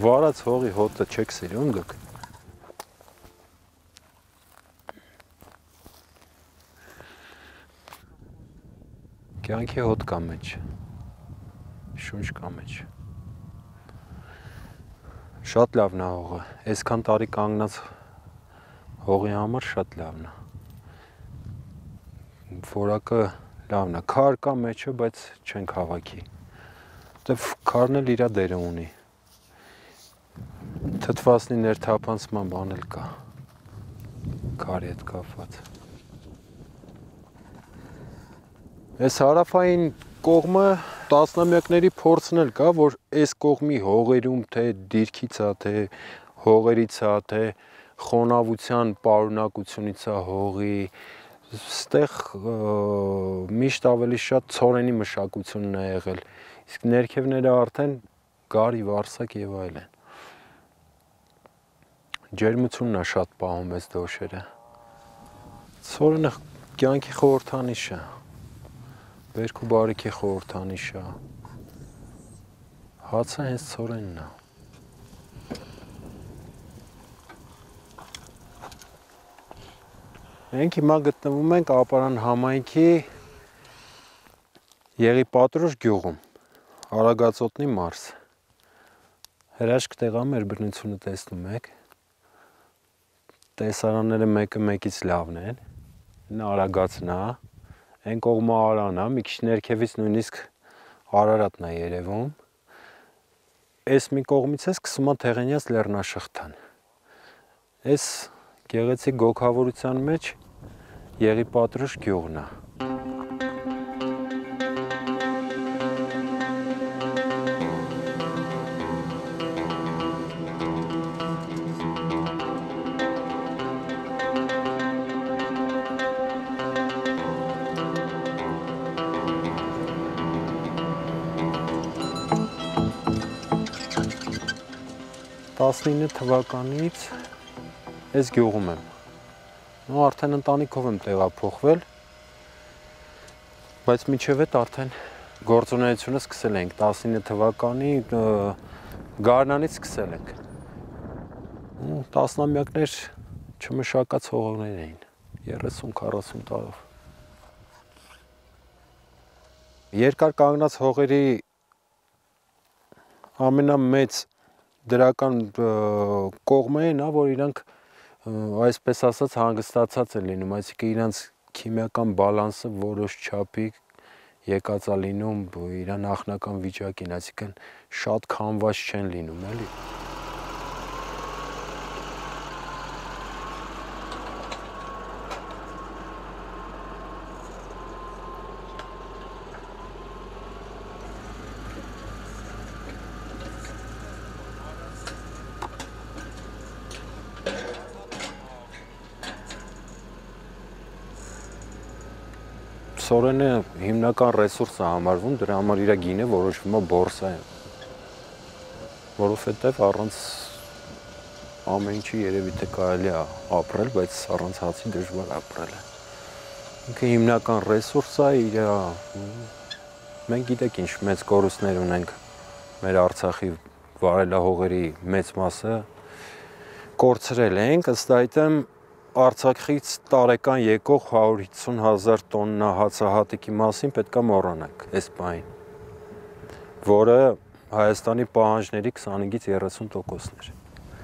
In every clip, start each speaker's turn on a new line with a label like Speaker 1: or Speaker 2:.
Speaker 1: Վարած հողի հոտը չեք սիրում դուք։ Կյանքի հոտ կա մեջ, շունչ կա մեջ։ Շատ լավն է հողը, այսքան տարի կանգնած հողի համար շատ լավն է։ Որակը լավն է, քար կա մեջը, բայց չենք հավաքի։ Որտեվ քարն էլ իր դերը ունի։ Թթվասնի ներթափանցման բան էլ կա, քարի հետ կապված։ Այս հարավային կողմը տասնամյակների փորձն էլ կա, որ այս կողմի հողերում, թե դիրքից է, թե հողերից է, թե խոնավության պարունակությունից է հողի, ստեղ միշտ ավելի շատ ցորենի մշակությունն է եղել, իսկ ներքևները արդեն գարի, վարսակ եւ այլն։ Ջերմությունն է շատ պահում այս դոշերը։ Ցորենը կյանքի խորհրդանիշ է։ Բերք ու բարիքի խորհրդանիշ է։ Հացը հենց ցորենն է։ Մենք հիմա գտնվում ենք Ապարան համայնքի Եղիպատրուշ գյուղում, Արագածոտնի մարզ։ Հրաշք տեղ է, մեր բնությունը տեսնում եք։ Տեսարանները մեկը մեկից լավն են։ Նա Արագածն է, այն կողմը Արան է, մի քիչ ներքևից նույնիսկ Արարատն է երևում։ Այս մի կողմից է սկսում է Թեղենյաց լեռնաշղթան։ Այս գեղեցիկ գոգավորության մեջ Եղիպատրուշ գյուղն է։ Տասնինը թվականից այս գյուղում եմ։ Ու արդեն ընտանիքով եմ տեղափոխվել, բայց մինչև այդ արդեն գործունեությունը սկսել ենք 19 թվականի գարնանից սկսել ենք։ Ու տասնամյակներ չմշակած հողեր էին, 30-40 տարով։ Երկար կանգնած հողերի ամենամեծ դրական կողմը այն է, որ իրանք այսպես ասած հանգստացած են լինում, այսինքն իրանց քիմիական բալանսը որոշ չափի եկած է լինում իր նախնական վիճակին, այսինքն շատ քամված չեն լինում, էլի։ Ցորենը հիմնական ռեսուրս է համարվում, դրա համար իր գինը որոշվում է բորսա է, որովհետև առանց ամեն ինչի երևի թե կարելի է ապրել, բայց առանց հացի դժվար ապրել է։ Ինքը հիմնական ռեսուրս է, մենք գիտեք ինչ մեծ կորուստներ ունենք մեր Արցախի վարելահողերի մեծ մասը կորցրել ենք, ըստ այդմ Արցախից տարեկան եկող 150,000 տոննա հացահատիկի մասին պետք է մոռանանք այս պահին, որը Հայաստանի պահանջների 25-ից 30%-ն էր։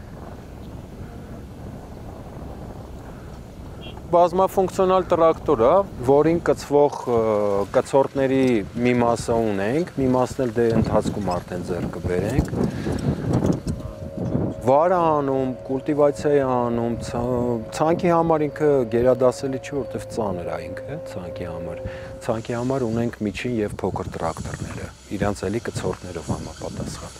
Speaker 1: Բազմաֆունկցիոնալ տրակտոր է, որին կցվող կցորդների մի մասը ունենք, մի մասն էլ դե ընթացքում արդեն ձեռք կբերենք։ Վար է անում, կուլտիվացիա է անում, ցանքի համար ինքը գերադասելի չի, որտեվ ծանր է ինքը, ցանքի համար ունենք միջին եւ փոքր տրակտորները, իրանց էլի կցորդներով համապատասխան։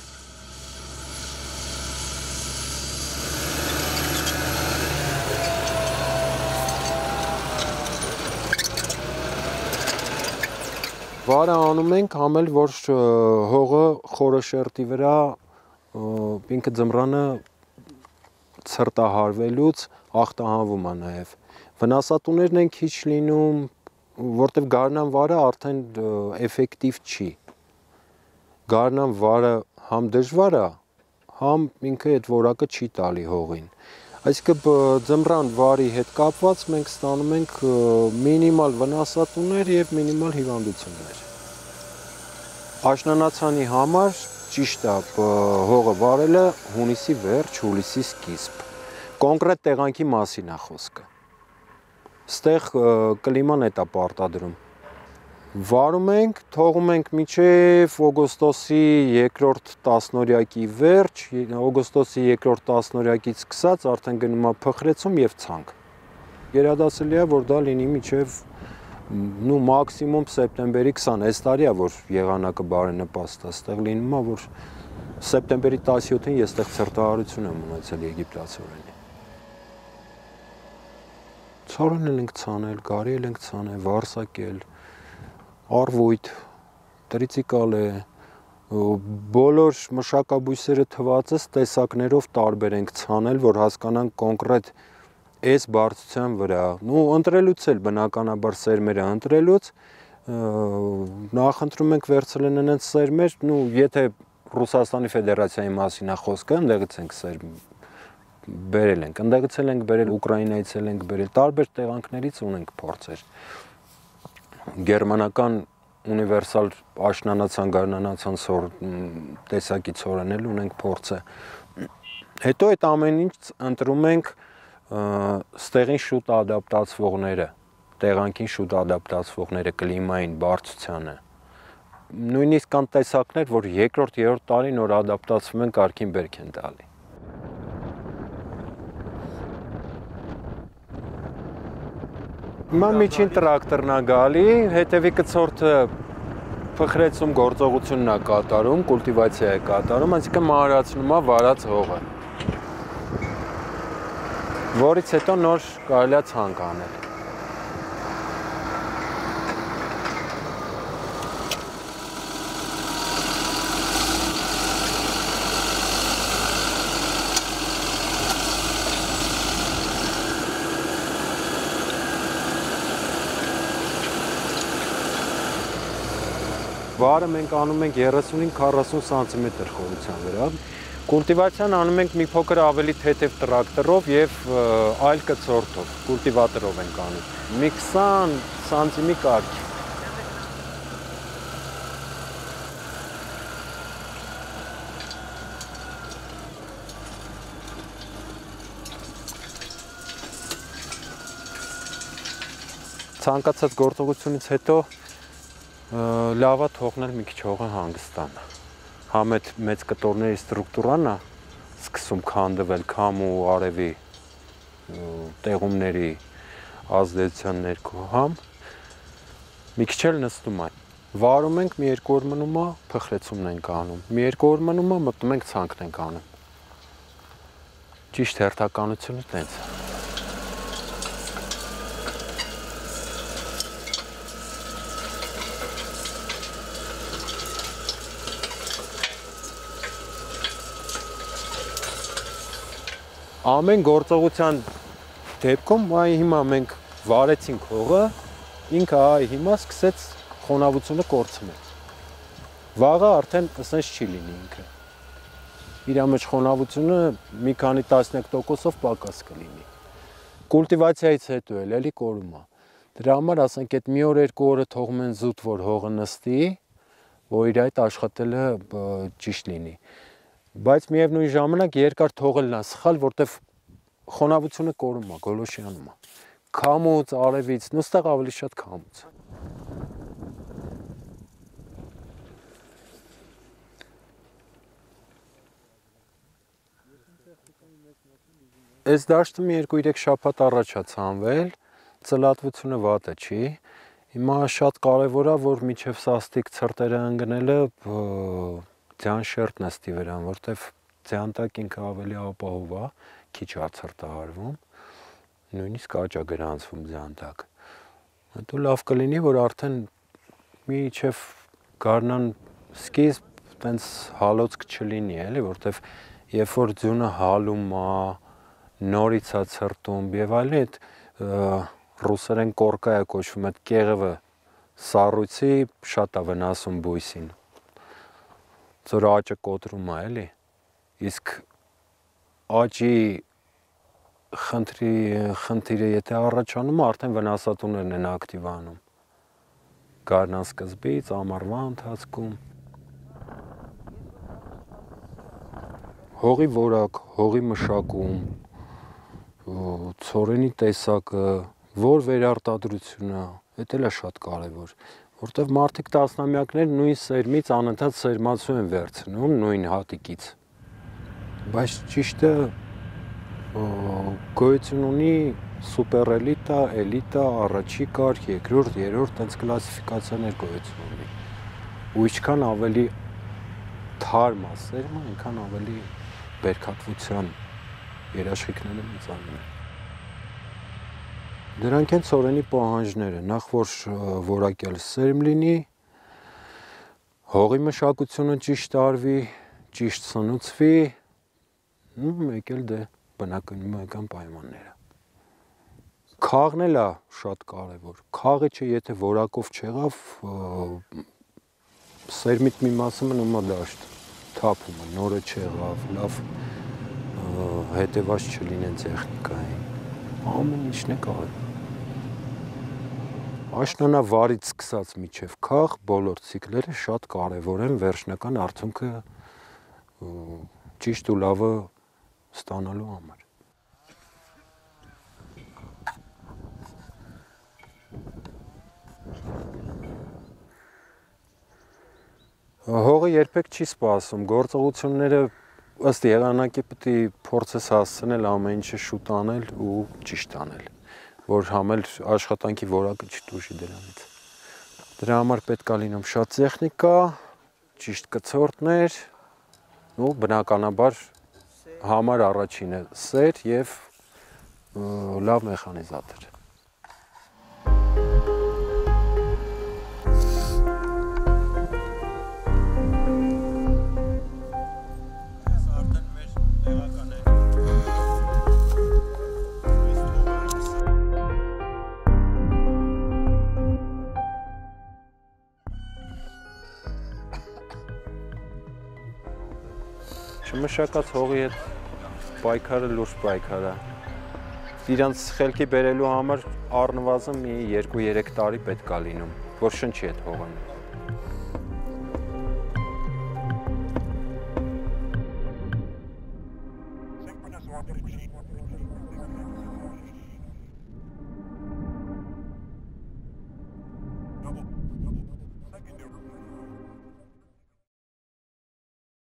Speaker 1: Վարը անում ենք համել, որ հողը խորը շերտի վրա ինքը ձմռանը ցրտահարվելուց ախտահանվում է նաև։ Վնասատուներն են քիչ լինում, որտեվ գարնան վարը արդեն էֆեկտիվ չի։ Գարնան վարը համ դժվար է համ ինքը այդ որակը չի տալի հողին։ Այսինքն ձմռան վարի հետ կապված մենք ստանում ենք մինիմալ վնասատուներ եւ մինիմալ հիվանդություններ։ Աշնանացանի համար ճիշտ է հողը վարելը հունիսի վերջ, հուլիսի սկիզբ։ Կոնկրետ տեղանքի մասին է խոսքը։ Ստեղ կլիման է պարտադրում։ Վարում ենք, թողում ենք մինչև օգոստոսի 2-րդ տասնօրյակի վերջ, օգոստոսի 2-րդ տասնօրյակից սկսած արդեն գնում է փխրեցում եւ ցանկ։ Գերադասելի է, որ դա լինի մինչև մաքսիմում սեպտեմբերի 20, այս տարի է, որ եղանակը բարենպաստ է, այստեղ լինում է, որ սեպտեմբերի 17-ին ես այդտեղ ցրտահարություն եմ ունեցել եգիպտացորենի։ Ցորենել ենք ցանել, գարի ենք ցանել, վարսակել, արվույթ, տրիցիկալ է, բոլոր մշակաբույսերը թվածս տեսակներով տարբեր ենք ցանել, որ հասկանանք կոնկրետ այս բարձրության վրա։ Ընտրելուց էլ բնականաբար սերմերը ընտրելուց նախընտրում ենք վերցնել այնց սերմեր, եթե Ռուսաստանի Ֆեդերացիայի մասին է խոսքը, այնտեղից ենք սերմ բերել ենք, այնտեղից էլ ենք բերել, Ուկրաինայից էլ ենք բերել, տարբեր տեղանքներից ունենք փորձեր։ Գերմանական ունիվերսալ աշնանացան, գարնանացան տեսակի ցորենել ունենք փորձը։ Հետո այդ ամեն ինչ ընտրում ենք ստեղին շուտ ադապտացվողները, տեղանքին շուտ ադապտացվողները, կլիմային, բարձրությանը։ Նույնիսկ կան տեսակներ, որ 2-րդ, 3-րդ տարի նոր ադապտացվում են, կարգին բերք են տալի։ Հիմա միջին տրակտորն է գալի, հետևի կցորդը փխրեցում գործողությունն է կատարում, կուլտիվացիա է կատարում, այսինքն մանրացնում է վարած հողը, որից հետո նոր կարելի է ցանկ անել։ Վարը մենք անում ենք 35-40 սանտիմետր խորության վրա։ Կուլտիվացիան անում ենք մի փոքր ավելի թեթև տրակտորով եւ այլ կցորդով, կուլտիվատորով ենք անում։ Մի 20 սանտիմի կարգ։ Ցանկացած գործողությունից հետո լավա թողնել մի քիչ հողը հանգստանա։ Համ այդ մեծ կտորների ստրուկտուրան է սկսում քանդվել քամ ու արևի տեղումների ազդեցության ներքո, համ մի քիչ էլ նստում է։ Վարում ենք, մի 2 օր մնում է, փխրեցումն ենք անում։ Մի 2 օր մնում է, մտնում ենք ցանքն ենք անում։ Ճիշտ հերթականությունը տենց է։ Ամեն գործողության դեպքում հիմա մենք վարեցինք հողը, ինքը հիմա սկսեց խոնավությունը կորցնել։ Վաղը արդեն ասենց չի լինի ինքը։ Իր մեջ խոնավությունը մի քանի տասնյակ% պակաս կլինի։ Կուլտիվացիայից հետո էլի կորում է։ Դրա համար ասենք այդ մի օր, 2 օրը թողում են զուտ, որ հողը նստի, որ իր այդ աշխատելը ճիշտ լինի։ Բայց միևնույն ժամանակ երկար թողելն է սխալ, որտեվ խոնավությունը կորում է, գոլոշյանում է։ Քամուց, արևից, նստեղ ավելի շատ քամուց։ Այս դաշտը մի 2-3 շաբաթ առաջ է ցանվել, ծլատվությունը վատը չի։ Հիմա շատ կարևոր է, որ միջև սաստիկ ցրտերը ընկնելը ձյան շերտ նստի վրան, որտեվ ձյան տակ ինքը ավելի ապահով է, քիչ է ցրտահարվում, նույնիսկ աճ է գրանցվում ձյան տակ։ Հետո լավ կլինի, որ արդեն միջև գարնան սկիզբ տենց հալոցք չլինի, էլի, որտեվ երբ որ ձյունը հալում է, նորից է ցրտում եւ այլն, այդ ռուսերեն կորկա է կոչվում, այդ կեղևը սառույցի շատ է վնասում բույսին։ Ձոր աճը կոտրում է, էլի։ Իսկ աճի խնդիրը եթե առաջանում, արդեն վնասատուներն են ակտիվանում։ Գարնան սկզբից, ամառվա ընթացքում։ Հողի որակ, հողի մշակում, ցորենի տեսակը, որ վերարտադրությունը, դա էլ է շատ կարևոր, որտեղ մարդիկ տասնամյակներ նույն սերմից անընդհատ սերմացու են վերցնում, նույն հատիկից։ Բայց ճիշտը գոյություն ունի սուպերէլիտա, էլիտա, առաջի կարգ, երկրորդ, երրորդ տենց կլասիֆիկացիաներ գոյություն ունի։ Ու ինչքան ավելի թարմ է սերմը, այնքան ավելի բերքատվության երաշխիքները մեծանում են։ Դրանք են ցորենի պահանջները, նախ որ որակյալ սերմ լինի, հողի մշակությունը ճիշտ արվի, ճիշտ սնուցվի, մեկ էլ դե բնական պայմանները։ Քաղն էլ է շատ կարևոր։ Քաղը եթե որակով չեղավ, սերմիտ մի մասը մնում է դաշտ, թափում է, նորը չեղավ, լավ հետևած չլինեն տեխնիկային, ամեն ինչն է կարևոր։ Աշնանավարից սկսած մինչև քաղ բոլոր ցիկլերը շատ կարևոր են վերջնական արդյունքը ճիշտ ու լավը ստանալու համար։ Հողը երբեք չի սպասում, գործողությունները ըստ եղանակի պետք է փորձես հասցնել ամեն ինչը շուտ անել ու ճիշտ անել, որ համել աշխատանքի որակը չտուժի դրանից։ Դրա համար պետք է լինում շատ տեխնիկա, ճիշտ կցորդներ, ու բնականաբար համար առաջինը սեր եւ լավ մեխանիզատոր։ Չմշակած հողի հետ պայքարը լուրջ պայքար է։ Իրանց խելքի բերելու համար առնվազն մի 2-3 տարի պետք է լինում, որ շնչի այդ հողը։